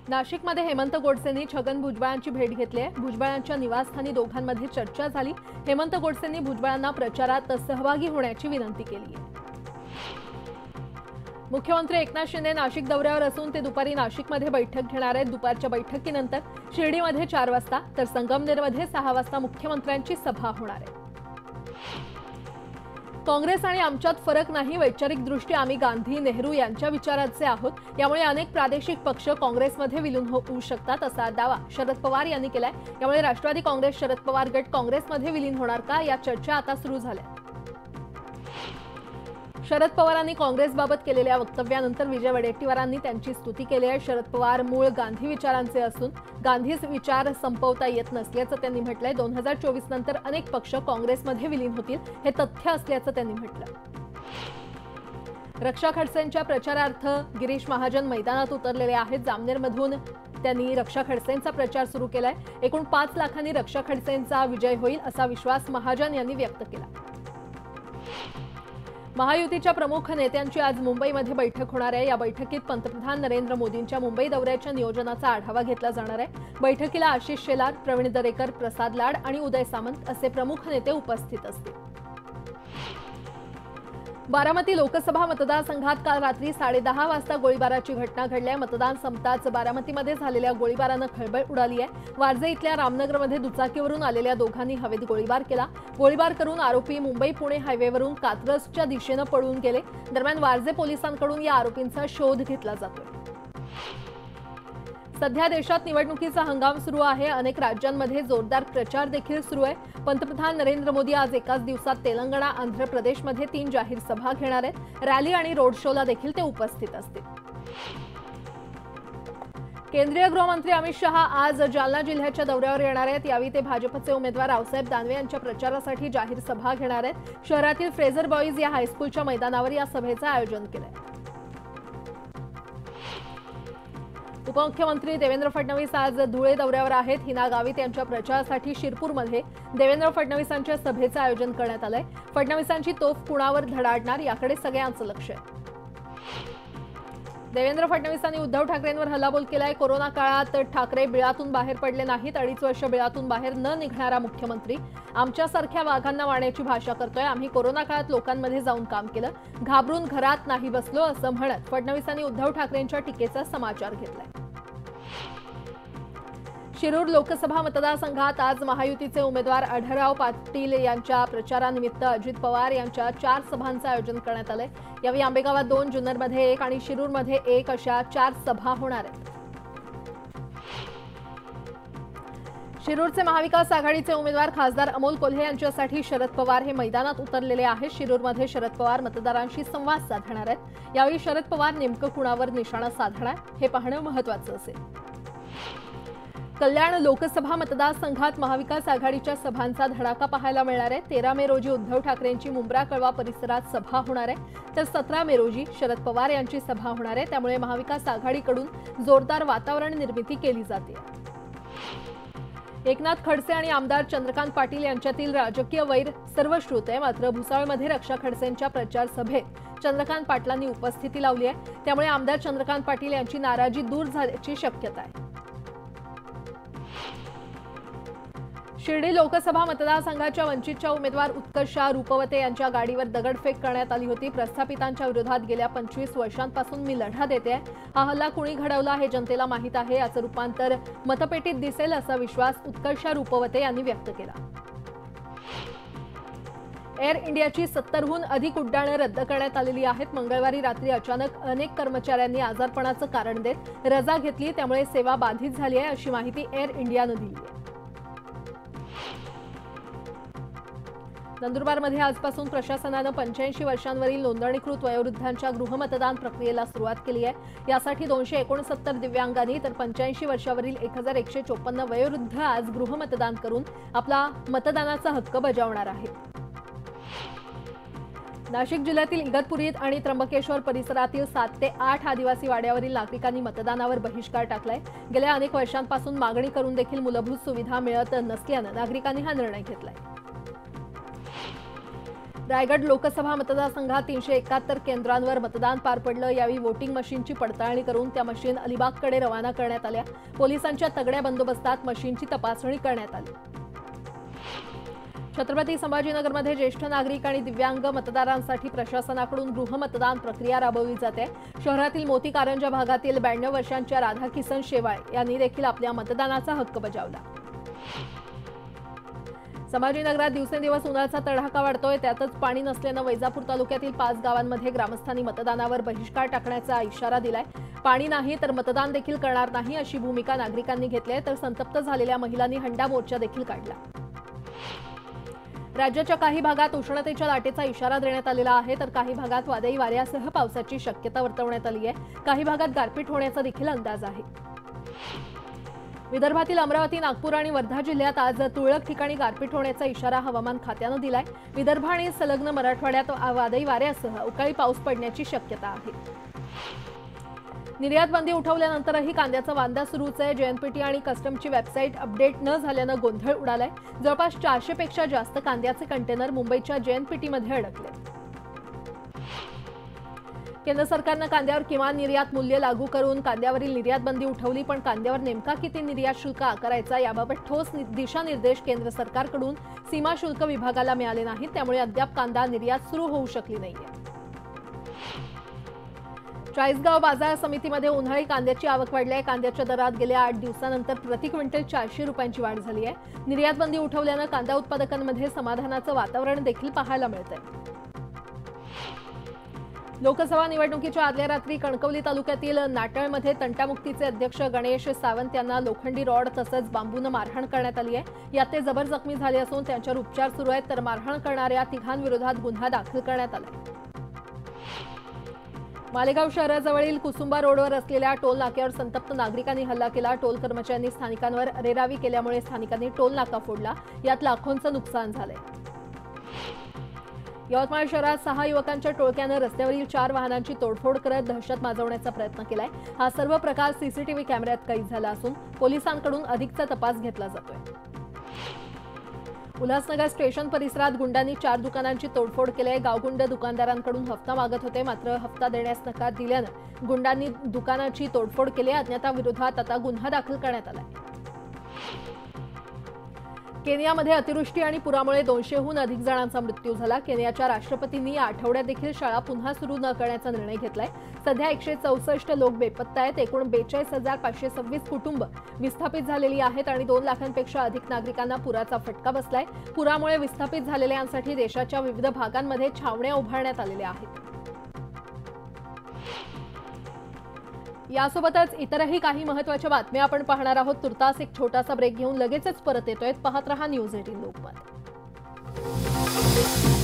नाशिकमध्ये हेमंत गोडसेंनी छगन भुजबळांची भेट घेतली आहे। भुजबळांच्या निवासस्थानी दोघांमध्ये चर्चा झाली। हेमंत गोडसेंनी भुजबळांना प्रचारात सहभागी होण्याची विनंती केली आहे। मुख्यमंत्री एकनाथ शिंदे नाशिक दौऱ्यावर असून ते दुपारी नाशिकमध्ये बैठक घेणार आहेत। दुपारच्या बैठकीनंतर शिर्डीमध्ये 4 वाजता तर संगमनेरमध्ये 6 वाजता मुख्यमंत्र्यांची सभा होणार आहे। काँग्रेस आणि आमच्यात फरक नाही, वैचारिकदृष्ट्या आम्ही गांधी नेहरू यांच्या विचारांचे आहोत, यामुळे अनेक प्रादेशिक पक्ष काँग्रेसमध्ये विलीन होऊ शकतात असा दावा शरद पवार यांनी केलाय। यामुळे राष्ट्रवादी काँग्रेस शरद पवार गट काँग्रेसमध्ये विलीन होणार का या चर्चा आता सुरू झाल्या। शरद पवारांनी काँग्रेसबाबत केलेल्या वक्तव्यानंतर विजय वडेट्टीवारांनी त्यांची स्तुती केली आहे। शरद पवार मूळ गांधी विचारांचे असून गांधीच विचार संपवता येत नसल्याचं त्यांनी म्हटलंय। 2024 नंतर अनेक पक्ष काँग्रेसमध्ये विलीन होतील हे तथ्य असल्याचं त्यांनी म्हटलं। रक्षा खडसेंच्या प्रचारार्थ गिरीश महाजन मैदानात उतरलेले आहेत। जामनेरमधून त्यांनी रक्षा खडसेंचा प्रचार सुरू केलाय। एकूण 5 लाखांनी रक्षा खडसेंचा विजय होईल असा विश्वास महाजन यांनी व्यक्त केला। महायुतीच्या प्रमुख नेत्यांची आज मुंबईमध्ये बैठक होणार आहे। या बैठकीत पंतप्रधान नरेंद्र मोदींच्या मुंबई दौऱ्याच्या नियोजनाचा आढावा घेतला जाणार आहे। बैठकीला आशिष शेलार, प्रवीण दरेकर, प्रसाद लाड आणि उदय सामंत असे प्रमुख नेते उपस्थित असतील। बारामती लोकसभा मतदारसंघात काल रात्री 10:30 वाजता गोळीबाराची घटना घडली आहे। मतदान संपताच बारामतीमध्ये झालेल्या गोळीबारानं खळबळ उडाली आहे। वारजे इथल्या रामनगरमध्ये दुचाकीवरून आलेल्या दोघांनी हवेत गोळीबार केला। गोळीबार करून आरोपी मुंबई-पुणे हायवेवरून कात्रजच्या दिशेने पळून गेले। दरम्यान वारजे पोलिसांकडून या आरोपींचा शोध घेतला जातोय। सध्या देशात निवडणुकीचा हंगाम सुरू आहे। अनेक राज्यांमध्ये जोरदार प्रचार देखील सुरू आहे। पंतप्रधान नरेंद्र मोदी आज एकाच दिवसात तेलंगणा, आंध्र प्रदेशमध्ये 3 जाहीर सभा घेणार आहेत। रॅली आणि रोड शोला देखील ते उपस्थित असतील। केंद्रीय गृहमंत्री अमित शहा आज जालना जिल्ह्याच्या दौऱ्यावर येणार आहेत। यावेळी ते भाजपचे उमेदवार रावसाहेब दानवे यांच्या प्रचारासाठी जाहीर सभा घेणार आहेत। शहरातील फ्रेझर बॉईज या हायस्कूलच्या मैदानावर या सभेचं आयोजन केलंय। उपमुख्यमंत्री देवेंद्र फडणवीस आज धुळे दौऱ्यावर आहेत। हिना गावित यांच्या प्रचारासाठी शिरपूरमध्ये देवेंद्र फडणवीसांच्या सभेचं आयोजन करण्यात आलंय। फडणवीसांची तोफ कुणावर धडाडणार याकडे सगळ्यांचं लक्ष आहे। देवेंद्र फडणवीसांनी उद्धव ठाकरेंवर हल्लाबोल केलाय। कोरोना काळात ठाकरे बिळातून बाहेर पडले नाहीत। 2.5 वर्ष बिळातून बाहेर न निघणारा मुख्यमंत्री आमच्यासारख्या वाघांना वाढण्याची भाषा करतोय। आम्ही कोरोना काळात लोकांमध्ये जाऊन काम केलं, घाबरून घरात नाही बसलो असं म्हणत फडणवीसांनी उद्धव ठाकरेंच्या टीकेचा समाचार घेतलाय। शिरूर लोकसभा मतदारसंघात आज महायुतीचे उमेदवार आढळराव पाटील यांच्या प्रचारानिमित्त अजित पवार यांच्या 4 सभांचं आयोजन करण्यात आलंय। यावेळी आंबेगावात 2, जुन्नरमध्ये 1 आणि शिरूरमध्ये 1 अशा 4 सभा होणार आहेत। शिरूरचे महाविकास आघाडीचे उमेदवार खासदार अमोल कोल्हे यांच्यासाठी शरद पवार हे मैदानात उतरलेले आहेत। शिरूरमध्ये शरद पवार मतदारांशी संवाद साधणार आहेत। यावेळी शरद पवार नेमकं कुणावर निशाणा साधणार हे पाहणं महत्त्वाचं असेल। कल्याण लोकसभा मतदारसंघात महाविकास आघाडीच्या सभांचा धडाका पाहायला मिळणार आहे। 13 मे रोजी उद्धव ठाकरेंची मुंब्रा कळवा परिसरात सभा होणार आहे, तर 17 मे रोजी शरद पवार यांची सभा होणार आहे। त्यामुळे महाविकास आघाडीकडून जोरदार वातावरण निर्मिती केली जाते। एकनाथ खडसे आणि आमदार चंद्रकांत पाटील यांच्यातील राजकीय वैर सर्वश्रुत आहे। मात्र भुसावळमध्ये रक्षा खडसेंच्या प्रचार सभेत चंद्रकांत पाटलांनी उपस्थिती लावली आहे। त्यामुळे आमदार चंद्रकांत पाटील यांची नाराजी दूर झाल्याची शक्यता आहे। शिर्डी लोकसभा मतदारसंघाच्या वंचितच्या उमेदवार उत्कर्षा रुपवते यांच्या गाडीवर दगडफेक करण्यात आली होती। प्रस्थापितांच्या विरोधात गेल्या 25 वर्षांपासून मी लढा देते। हा हल्ला कुणी घडवला हे जनतेला माहीत आहे। याचं रूपांतर मतपेटीत दिसेल असा विश्वास उत्कर्षा रुपवते यांनी व्यक्त केला। एअर इंडियाची 70हून अधिक उड्डाणं रद्द करण्यात आलेली आहेत। मंगळवारी रात्री अचानक अनेक कर्मचाऱ्यांनी आजारपणाचं कारण देत रजा घेतली, त्यामुळे सेवा बाधित झाली आहे अशी माहिती एअर इंडियानं दिली आहे। नंदुरबारमध्ये आजपासून प्रशासनानं 85 वर्षांवरील नोंदणीकृत वयोवृद्धांच्या गृहमतदान प्रक्रियेला सुरुवात केली आहे। यासाठी 269 दिव्यांगांनी तर 85 वर्षावरील 1154 वयोवृद्ध आज गृहमतदान करून आपला मतदानाचा हक्क बजावणार आहेत। नाशिक जिल्ह्यातील इगतपुरीत आणि त्र्यंबकेश्वर परिसरातील 7 ते 8 आदिवासी वाड्यावरील नागरिकांनी मतदानावर बहिष्कार टाकलाय। गेल्या अनेक वर्षांपासून मागणी करून देखील मूलभूत सुविधा मिळत नसल्यानं नागरिकांनी हा निर्णय घेतलाय। रायगड लोकसभा मतदारसंघात 371 केंद्रांवर मतदान पार पडलं। यावेळी वोटिंग मशीनची पडताळणी करून त्या मशीन अलिबागकडे रवाना करण्यात आल्या। पोलिसांच्या तगड्या बंदोबस्तात मशीनची तपासणी करण्यात आली। छत्रपती संभाजीनगरमध्ये ज्येष्ठ नागरिक आणि दिव्यांग मतदारांसाठी प्रशासनाकडून गृहमतदान प्रक्रिया राबवली जाते। शहरातील मोती कारंजा भागातील 92 वर्षांच्या राधा किसन शेवाळे यांनी देखील आपल्या मतदानाचा हक्क बजावला। संभाजीनगरात दिवसेंदिवस उन्हाचा तडाखा वाढतोय। त्यातच पाणी नसल्यानं वैजापूर तालुक्यातील 5 गावांमध्ये ग्रामस्थांनी मतदानावर बहिष्कार टाकण्याचा इशारा दिलाय। पाणी नाही तर मतदान देखील करणार नाही अशी भूमिका नागरिकांनी घेतली आहे, तर संतप्त झालेल्या महिलांनी हंडा मोर्चा देखील काढला। राज्याच्या काही भागात उष्णतेच्या लाटेचा इशारा देण्यात आलेला आहे, तर काही भागात वादळी वाऱ्यासह पावसाची शक्यता वर्तवण्यात आली आहे। काही भागात गारपीट होण्याचा देखील अंदाज आहे। विदर्भातील अमरावती, नागपूर आणि वर्धा जिल्ह्यात आज तुरळक ठिकाणी गारपीट होण्याचा इशारा हवामान खात्यानं दिलाय। विदर्भ आणि संलग्न मराठवाड्यात वादळी वाऱ्यासह अवकाळी पाऊस पडण्याची शक्यता आहे। निर्यात बंदी उठवल्यानंतरही कांद्याचा वांदा सुरूच आहे। जेएनपीटी आणि कस्टमची वेबसाईट अपडेट न झाल्यानं गोंधळ उडालाय। जवळपास 400 पेक्षा जास्त कांद्याचे कंटेनर मुंबईच्या जेएनपीटीमध्ये अडकले। केंद्र सरकारनं कांद्यावर किमान निर्यात मूल्य लागू करून कांद्यावरील निर्यात बंदी उठवली, पण कांद्यावर नेमका किती निर्यात शुल्क आकारायचा याबाबत ठोस दिशानिर्देश केंद्र सरकारकडून सीमा शुल्क विभागाला मिळाले नाहीत। त्यामुळे अद्याप कांदा निर्यात सुरू होऊ शकली नाहीये। चाळीसगाव बाजार समितीमध्ये उन्हाळी कांद्याची आवक वाढली आहे। कांद्याच्या दरात गेल्या 8 दिवसानंतर प्रति क्विंटल 400 रुपयांची वाढ झाली आहे। निर्यात बंदी उठवल्यानं कांदा उत्पादकांमध्ये समाधानाचं वातावरण देखील पाहायला मिळतंय। लोकसभा निवडणुकीच्या आदल्या रात्री कणकवली तालुक्यातील नाटळमध्ये तंटामुक्तीचे अध्यक्ष गणेश सावंत यांना लोखंडी रॉड तसंच बांबूनं मारहाण करण्यात आली आहे। यात ते जबर जखमी झाले असून त्यांच्यावर उपचार सुरू आहेत, तर मारहाण करणाऱ्या तिघांविरोधात गुन्हा दाखल करण्यात आला। मालेगाव शहराजवळील कुसुंबा रोडवर असलेल्या टोल नाक्यावर संतप्त नागरिकांनी हल्ला केला। टोल कर्मचाऱ्यांनी स्थानिकांवर अरेरावी केल्यामुळे स्थानिकांनी टोल नाका फोडला। यात लाखोंचं नुकसान झालंय। यवतमाळ शहरात 6 युवकांच्या टोळक्यानं रस्त्यावरील 4 वाहनांची तोडफोड करत दहशत माजवण्याचा प्रयत्न केलाय। हा सर्व प्रकार सीसीटीव्ही कॅमेऱ्यात कैद झाला असून पोलिसांकडून अधिकचा तपास घेतला जातोय। उल्हासनगर स्टेशन परिसरात गुंडांनी 4 दुकानांची तोडफोड केली आहे। गावगुंड दुकानदारांकडून हप्ता मागत होते, मात्र हप्ता देण्यास नकार दिल्यानं गुंडांनी दुकानाची तोडफोड केली। अज्ञाताविरोधात आता गुन्हा दाखल करण्यात आलाय। केनियामध्ये अतिवृष्टी आणि पुरामुळे 200हून अधिक जणांचा मृत्यू झाला। केनियाच्या राष्ट्रपतींनी या आठवड्यात देखील शाळा पुन्हा सुरू न करण्याचा निर्णय घेतलाय। सध्या 164 लोक बेपत्ता आहेत। एकूण 42,526 कुटुंब विस्थापित झालेली आहेत आणि 2 लाखांपेक्षा अधिक नागरिकांना पुराचा फटका बसलाय। पुरामुळे विस्थापित झालेल्यांसाठी देशाच्या विविध भागांमध्ये छावण्या उभारण्यात आलेल्या आहेत। यासोबतच इतरही काही महत्त्वाच्या बातम्या आपण पाहणार आहोत। तुर्तास एक छोटासा ब्रेक घेऊन लगेचच परत येतोय। पाहत रहा न्यूज 18 लोकमत।